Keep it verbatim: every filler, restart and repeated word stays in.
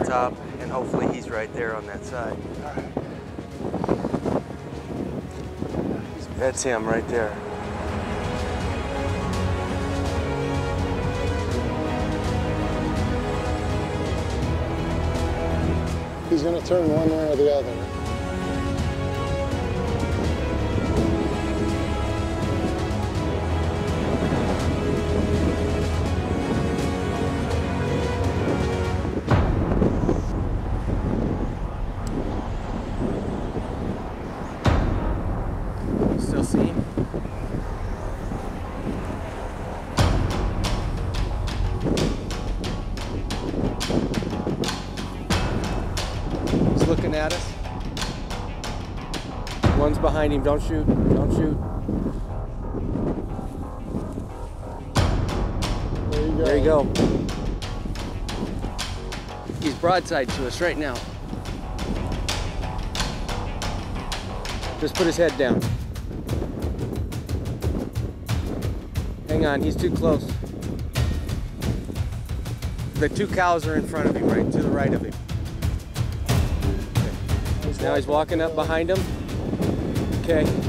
top, and hopefully he's right there on that side. That's him right there. He's going to turn one way or the other. Still see him? He's looking at us. One's behind him. Don't shoot. Don't shoot. There you go. There you go. He's broadside to us right now. Just put his head down. Hang on, he's too close. The two cows are in front of him, right to the right of him. Okay. Now he's walking up behind him. Okay.